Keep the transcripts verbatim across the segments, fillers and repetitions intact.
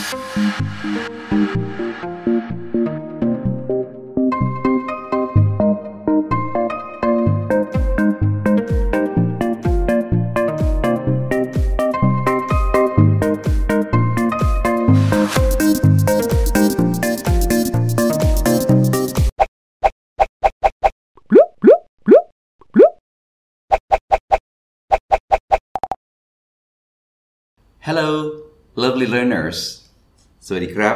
Hello, lovely learners สวัสดีครับ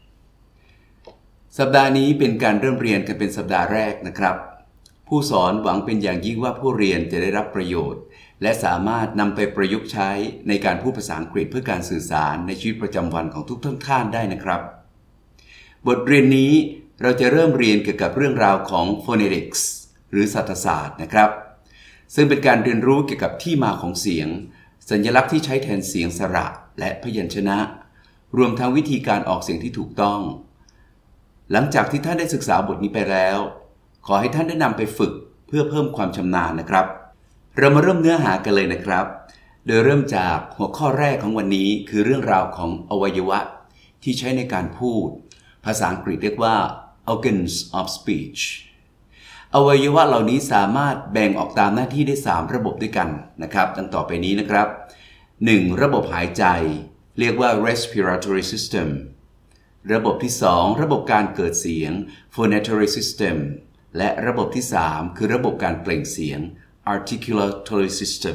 สัปดาห์นี้เป็นการเริ่มเรียนกันเป็นสัปดาห์แรกนะครับผู้สอนหวังเป็นอย่างยิ่งว่าผู้เรียนจะได้รับประโยชน์และสามารถนำไปประยุกต์ใช้ในการพูดภาษาอังกฤษเพื่อการสื่อสารในชีวิตประจำวันของทุกท่านได้นะครับบทเรียนนี้เราจะเริ่มเรียนเกี่ยวกับเรื่องราวของ phonetics หรือสัตศาสตร์นะครับซึ่งเป็นการเรียนรู้เกี่ยวกับที่มาของเสียงสัญลักษณ์ที่ใช้แทนเสียงสระและพยัญชนะรวมทั้งวิธีการออกเสียงที่ถูกต้องหลังจากที่ท่านได้ศึกษาบทนี้ไปแล้วขอให้ท่านได้นำไปฝึกเพื่อเพิ่มความชำนาญนะครับเรามาเริ่มเนื้อหากันเลยนะครับโดยเริ่มจากหัวข้อแรกของวันนี้คือเรื่องราวของอวัยวะที่ใช้ในการพูดภาษาอังกฤษเรียกว่า organs of speechอวัยวะเหล่านี้สามารถแบ่งออกตามหน้าที่ได้สามระบบด้วยกันนะครับดังต่อไปนี้นะครับหนึ่งระบบหายใจเรียกว่า respiratory system ระบบที่สองระบบการเกิดเสียง phonatory system และระบบที่สามคือระบบการเปล่งเสียง articulatory system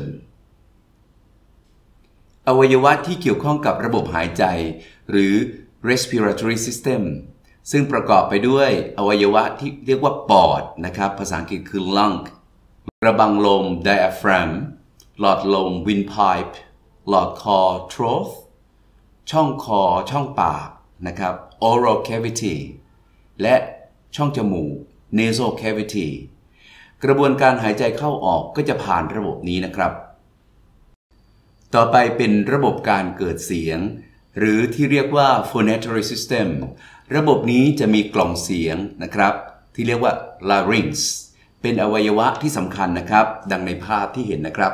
อวัยวะที่เกี่ยวข้องกับระบบหายใจหรือ respiratory systemซึ่งประกอบไปด้วยอวัยวะที่เรียกว่าปอดนะครับภาษาอังกฤษคือ lung กระบังลม diaphragm หลอดลม windpipe หลอดคอ throat ช่องคอช่องปากนะครับ oral cavity และช่องจมูก nasal cavity กระบวนการหายใจเข้าออกก็จะผ่านระบบนี้นะครับต่อไปเป็นระบบการเกิดเสียงหรือที่เรียกว่า phonatory system ระบบนี้จะมีกล่องเสียงนะครับที่เรียกว่า larynx เป็นอวัยวะที่สำคัญนะครับดังในภาพที่เห็นนะครับ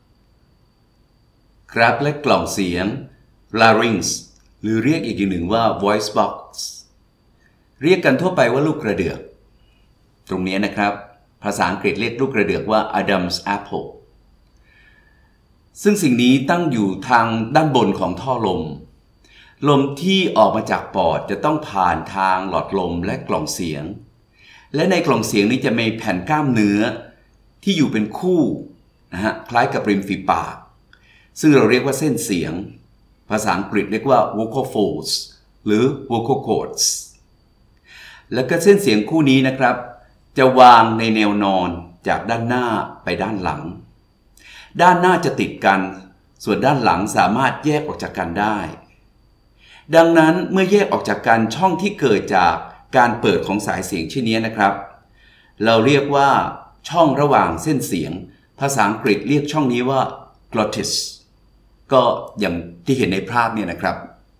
ครับและกล่องเสียง larynx หรือเรียกอีกอย่างหนึ่งว่า voice box เรียกกันทั่วไปว่าลูกกระเดือกตรงนี้นะครับภาษาอังกฤษเรียกลูกกระเดือกว่า Adam's apple ซึ่งสิ่งนี้ตั้งอยู่ทางด้านบนของท่อลมลมที่ออกมาจากปอดจะต้องผ่านทางหลอดลมและกล่องเสียงและในกล่องเสียงนี้จะมีแผ่นกล้ามเนื้อที่อยู่เป็นคู่นะฮะคล้ายกับริมฝีปากซึ่งเราเรียกว่าเส้นเสียงภาษาอังกฤษเรียกว่า vocal folds หรือ vocal cords แล้วก็เส้นเสียงคู่นี้นะครับจะวางในแนวนอนจากด้านหน้าไปด้านหลังด้านหน้าจะติดกันส่วนด้านหลังสามารถแยกออกจากกันได้ดังนั้นเมื่อแยกออกจากกันช่องที่เกิดจากการเปิดของสายเสียงเช่นนี้นะครับเราเรียกว่าช่องระหว่างเส้นเสียงภาษาอังกฤษเรียกช่องนี้ว่า glottis ก็อย่างที่เห็นในภาพเนี่ยนะครับ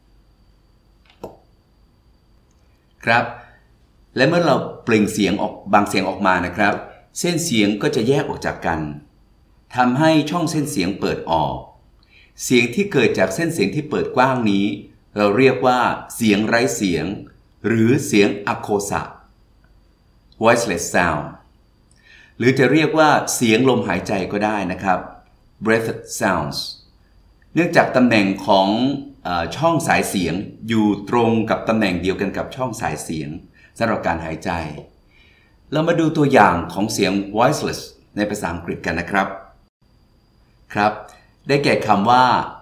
ครับและเมื่อเราเปล่งเสียงออกบางเสียงออกมานะครับเส้นเสียงก็จะแยกออกจากกันทำให้ช่องเส้นเสียงเปิดออกเสียงที่เกิดจากเส้นเสียงที่เปิดกว้างนี้เราเรียกว่าเสียงไร้เสียงหรือเสียงอะโคสะ voiceless sound หรือจะเรียกว่าเสียงลมหายใจก็ได้นะครับ breathed sounds เนื่องจากตำแหน่งของเอ่อช่องสายเสียงอยู่ตรงกับตำแหน่งเดียวกันกับช่องสายเสียงสำหรับการหายใจเรามาดูตัวอย่างของเสียง voiceless ในภาษาอังกฤษกันนะครับครับได้แก่คำว่า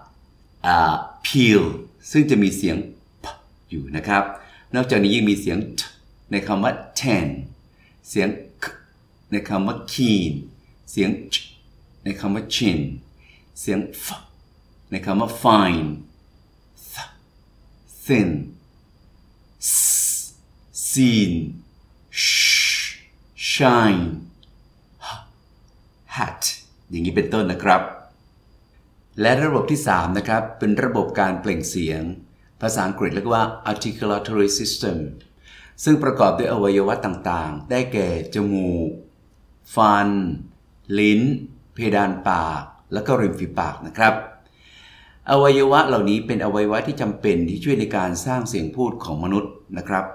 peel ซึ่งจะมีเสียง p อยู่นะครับนอกจากนี้ยังมีเสียง t ในคำว่า ten เสียง k ในคำว่า keen เสียง ch ในคำว่า chin เสียง f ในคำว่า fine th thin s seen sh shine h hat อย่างนี้เป็นต้นนะครับและระบบที่สามนะครับเป็นระบบการเปล่งเสียงภาษาอังกฤษเรียกว่า articulatory system ซึ่งประกอบด้วยอวัยวะต่างๆได้แก่จมูกฟันลิ้นเพดานปากและก็ริมฝีปากนะครับอวัยวะเหล่านี้เป็นอวัยวะที่จำเป็นที่ช่วยในการสร้างเสียงพูดของมนุษย์นะครับ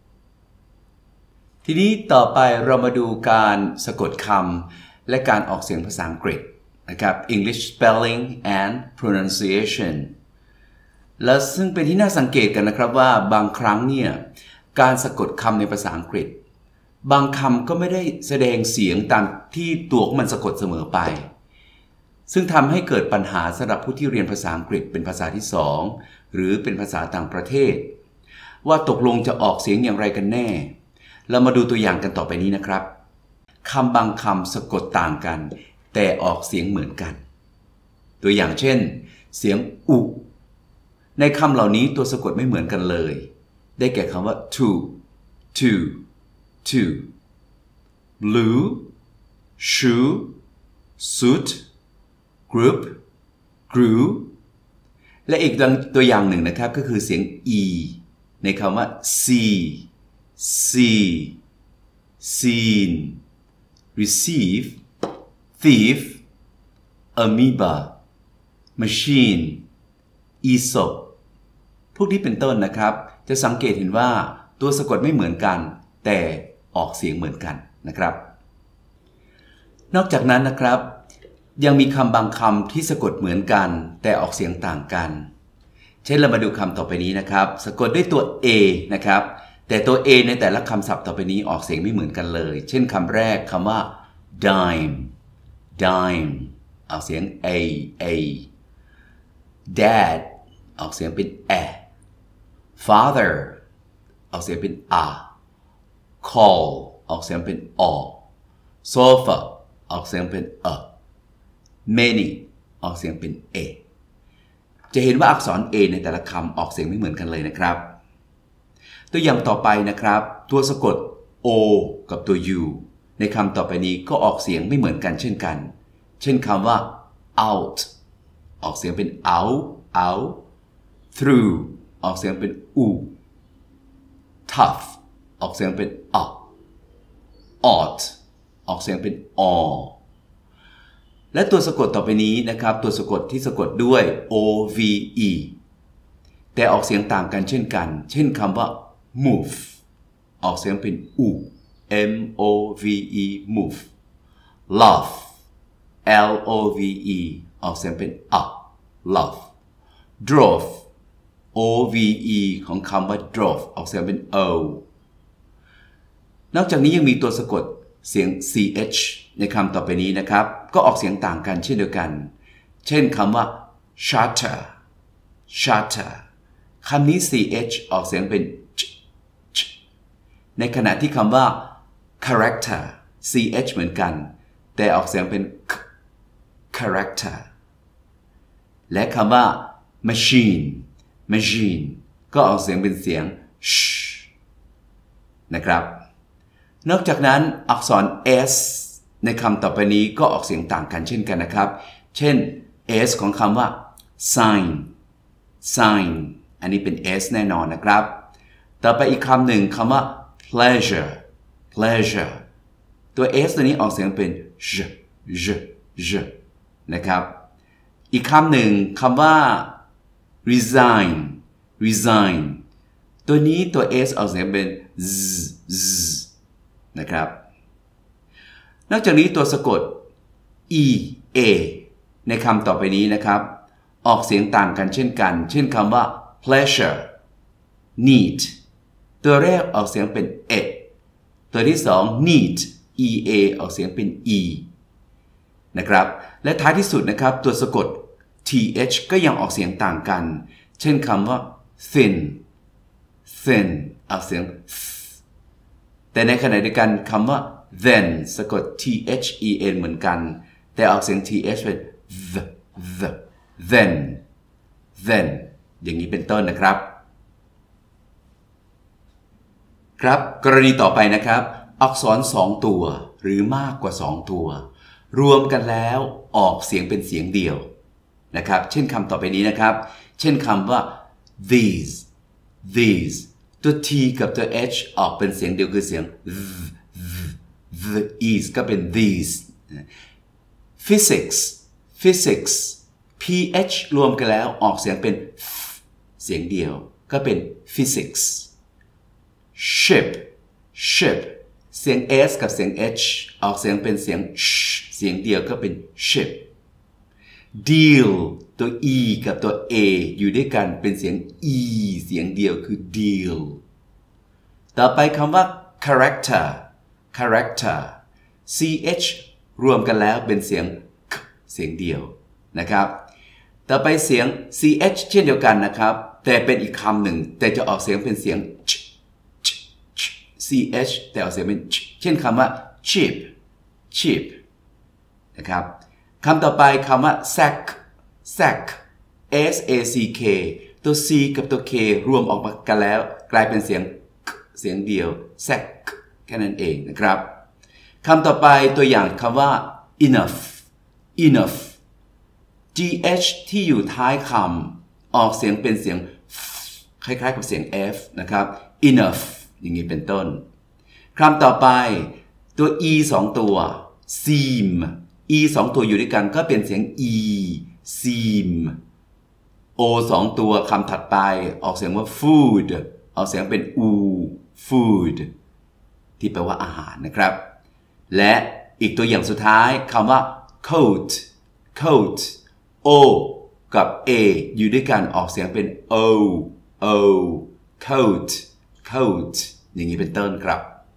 ทีนี้ต่อไปเรามาดูการสะกดคำและการออกเสียงภาษาอังกฤษนะครับ English spelling and pronunciation และซึ่งเป็นที่น่าสังเกตกันนะครับว่าบางครั้งเนี่ยการสะกดคำในภาษาอังกฤษบางคำก็ไม่ได้แสดงเสียงตามที่ตัวของมันสะกดเสมอไปซึ่งทำให้เกิดปัญหาสำหรับผู้ที่เรียนภาษาอังกฤษเป็นภาษาที่สองหรือเป็นภาษาต่างประเทศว่าตกลงจะออกเสียงอย่างไรกันแน่เรามาดูตัวอย่างกันต่อไปนี้นะครับคำบางคำสะกดต่างกันแต่ออกเสียงเหมือนกันตัวอย่างเช่นเสียงอุในคำเหล่านี้ตัวสะกดไม่เหมือนกันเลยได้แก่คำว่า to to to blue shoe suit group grew และอีกตัวอย่างหนึ่งนะครับก็คือเสียง e ในคำว่า see see seen receive thief amoeba machine aesop พวกนี้เป็นต้นนะครับจะสังเกตเห็นว่าตัวสะกดไม่เหมือนกันแต่ออกเสียงเหมือนกันนะครับนอกจากนั้นนะครับยังมีคำบางคำที่สะกดเหมือนกันแต่ออกเสียงต่างกันเช่นเรามาดูคำต่อไปนี้นะครับสะกดด้วยตัว a นะครับแต่ตัว a ในแต่ละคำศัพท์ต่อไปนี้ออกเสียงไม่เหมือนกันเลยเช่นคำแรกคำว่า dime dime ออกเสียง a a dad ออกเสียงเป็น a father ออกเสียงเป็น a call ออกเสียงเป็น อ sofa ออกเสียงเป็น a many ออกเสียงเป็น a จะเห็นว่าอักษร a ในแต่ละคำออกเสียงไม่เหมือนกันเลยนะครับตัวอย่างต่อไปนะครับตัวสะกด o กับตัว u ในคำต่อไปนี้ก็ออกเสียงไม่เหมือนกันเช่นกันเช่นคำว่า out ออกเสียงเป็น out out through ออกเสียงเป็น u tough ออกเสียงเป็น a ought ออกเสียงเป็น อ และตัวสะกดต่อไปนี้นะครับตัวสะกดที่สะกดด้วย o v e แต่ออกเสียงต่างกันเช่นกันเช่นคำว่า move ออกเสียงเป็น u m o v e move love l o v e ออกเสียงเป็น a love drove o v e ของคำว่า drove ออกเสียงเป็น o นอกจากนี้ยังมีตัวสะกดเสียง ch ในคำต่อไปนี้นะครับก็ออกเสียงต่างกันเช่นเดียวกันเช่นคำว่า shutter shutter คำนี้ ch ออกเสียงเป็น ch ch ในขณะที่คำว่า character ch เหมือนกันแต่ออกเสียงเป็น k character และคำว่า machine machine ก็ออกเสียงเป็นเสียง sh นะครับนอกจากนั้นอักษร s ในคำต่อไปนี้ก็ออกเสียงต่างกันเช่นกันนะครับเช่น s ของคำว่า sign sign อันนี้เป็น s แน่นอนนะครับต่อไปอีกคำหนึ่งคำว่า pleasure pleasure ตัว s ตัวนี้ออกเสียงเป็น j j j นะครับอีกคำหนึ่งคำว่า resign resign ตัวนี้ตัว s ออกเสียงเป็น z z นะครับนอกจากนี้ตัวสะกด e a ในคำต่อไปนี้นะครับออกเสียงต่างกันเช่นกันเช่นคำว่า pleasure neat ตัวแรกออกเสียงเป็น e ตัวที่สอง neat e a ออกเสียงเป็น e นะครับและท้ายที่สุดนะครับตัวสะกด th ก็ยังออกเสียงต่างกันเช่นคำว่า thin thin ออกเสียง แต่ในขณะเดียวกันคำว่า then สะกด then เหมือนกันแต่ออกเสียง th เป็น the the then then อย่างนี้เป็นต้นนะครับครับกรณีต่อไปนะครับอักษรสองตัวหรือมากกว่าสองตัวรวมกันแล้วออกเสียงเป็นเสียงเดียวนะครับเช่นคำต่อไปนี้นะครับเช่นคำว่า these these ตัว t กับตัว h ออกเป็นเสียงเดียวคือเสียง the these ก็เป็น these physics physics p ph รวมกันแล้วออกเสียงเป็นเสียงเดียวก็เป็น physics ship ship เสียง s กับเสียง h ออกเสียงเป็นเสียง sh เสียงเดียวก็เป็น ship deal ตัว e กับตัว a อยู่ด้วยกันเป็นเสียง e เสียงเดียวคือ deal ต่อไปคำว่า character character ch รวมกันแล้วเป็นเสียง k เสียงเดียวนะครับต่อไปเสียง ch เช่นเดียวกันนะครับแต่เป็นอีกคำหนึ่งแต่จะออกเสียงเป็นเสียง ch ch ch ch แต่ออกเสียงเป็น ch เช่นคำว่า cheap cheap นะครับคำต่อไปคำว่า sack sack s a c k ตัว c กับตัว k รวมออกมากันแล้วกลายเป็นเสียง k เสียงเดียว sack แค่นั้นเองนะครับคำต่อไปตัวอย่างคำว่า enough enough gh ที่อยู่ท้ายคำออกเสียงเป็นเสียง f คล้ายๆกับเสียง f นะครับ enough อย่างนี้เป็นต้นคำต่อไปตัว e สองตัว seem e สองตัวอยู่ด้วยกันก็เป็นเสียง e seem o สองตัวคำถัดไปออกเสียงว่า food ออกเสียงเป็น u food ที่แปลว่าอาหารนะครับและอีกตัวอย่างสุดท้ายคำว่า coat coat o กับ a อยู่ด้วยกันออกเสียงเป็น o o coat coat อย่างนี้เป็นต้นครับ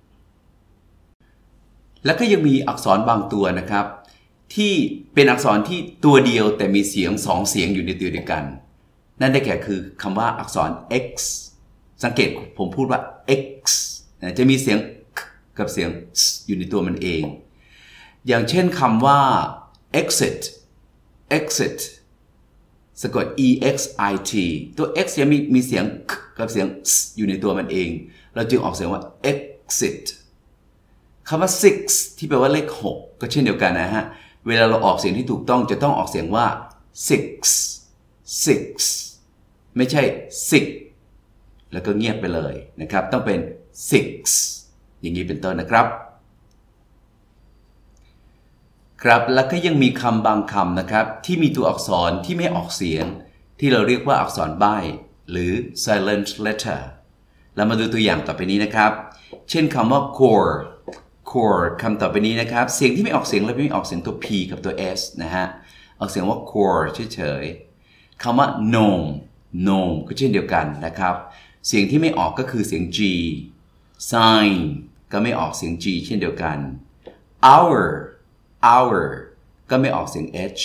แล้วก็ยังมีอักษรบางตัวนะครับที่เป็นอักษรที่ตัวเดียวแต่มีเสียงสองเสียงอยู่ในตัวเดียวกันนั่นได้แก่คือคำว่าอักษร x สังเกตผมพูดว่า x จะมีเสียง k กับเสียง s อยู่ในตัวมันเองอย่างเช่นคำว่า exit exit สะกด e x i t ตัว x ยังมีมีเสียง k กับเสียง s อยู่ในตัวมันเองเราจึงออกเสียงว่า exit คำว่า six ที่แปลว่าเลขหกก็เช่นเดียวกันนะฮะเวลาเราออกเสียงที่ถูกต้องจะต้องออกเสียงว่า six six ไม่ใช่ six แล้วก็เงียบไปเลยนะครับต้องเป็น six อย่างนี้เป็นต้นนะครับครับแล้วก็ยังมีคำบางคำนะครับที่มีตัวอักษรที่ไม่ออกเสียงที่เราเรียกว่าอักษรใบ้หรือ silent letter เรามาดูตัวอย่างต่อไปนี้นะครับเช่นคำว่า core core คำต่อไปนี้นะครับเสียงที่ไม่ออกเสียงและไม่ออกเสียงตัว p กับตัว s นะฮะออกเสียงว่า core เฉยๆคำว่า gnome gnome ก็เช่นเดียวกันนะครับเสียงที่ไม่ออกก็คือเสียง g sign ก็ไม่ออกเสียง g เช่นเดียวกัน hour hour ก็ไม่ออกเสียง h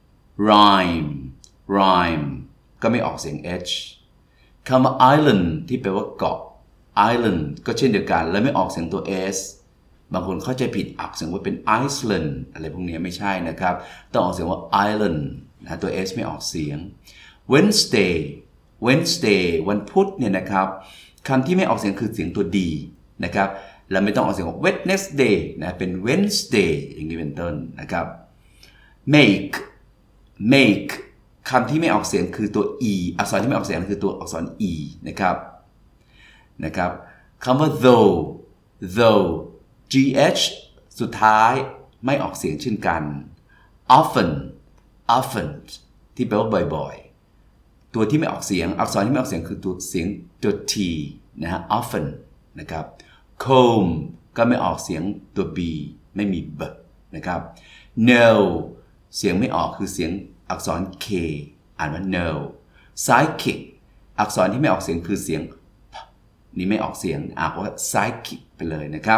rhyme rhyme ก็ไม่ออกเสียง h คำว่า island ที่แปลว่าเกาะ island ก็เช่นเดียวกันและไม่ออกเสียงตัว s บางคนเข้าใจผิดออกเสียงว่าเป็น Iceland อะไรพวกนี้ไม่ใช่นะครับต้องออกเสียงว่า island นะตัว s ไม่ออกเสียง Wednesday Wednesday วันพุธเนี่ยนะครับคำที่ไม่ออกเสียงคือเสียงตัว d นะครับและไม่ต้องออกเสียงว่า Wednesday นะเป็น Wednesday อย่างนี้เป็นต้นนะครับ make make คำที่ไม่ออกเสียงคือตัว e อักษรที่ไม่ออกเสียงคือตัวอักษร e นะครับนะครับคำว่า though though gh สุดท้ายไม่ออกเสียงเช่นกัน often often ที่แปลว่าบ่อยๆตัวที่ไม่ออกเสียงอักษรที่ไม่ออกเสียงคือตัวเสียงตัว t นะฮะ often นะครับ comb ก็ไม่ออกเสียงตัว b ไม่มี b นะครับ no เสียงไม่ออกคือเสียงอักษร k อ่านว่า no psychic อักษรที่ไม่ออกเสียงคือเสียง p นี่ไม่ออกเสียงอ่านว่า psychic ไปเลยนะครับ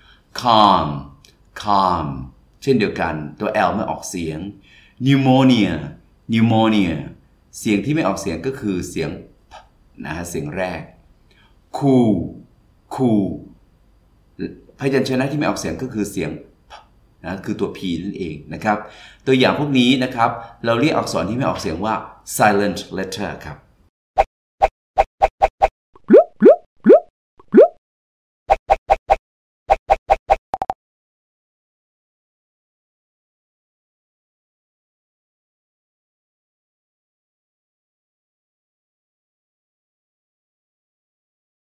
calm calm เช่นเดียวกันตัว l ไม่ออกเสียง pneumonia pneumonia เสียงที่ไม่ออกเสียงก็คือเสียง p นะฮะเสียงแรก cool cool พยัญชนะที่ไม่ออกเสียงก็คือเสียง p นะคือตัว p นั่นเองนะครับตัวอย่างพวกนี้นะครับเราเรียกอักษรที่ไม่ออกเสียงว่า silent letter ครับ